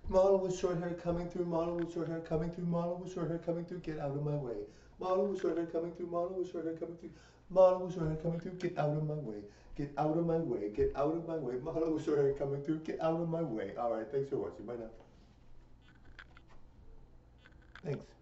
Model with short hair coming through, model with short hair coming through, model with short hair coming through, get out of my way. Model with short hair coming through, model with short hair coming through, model with short hair coming through, get out of my way. Get out of my way, get out of my way, model with short hair coming through, get out of my way. Alright, thanks for watching. Bye now. Thanks.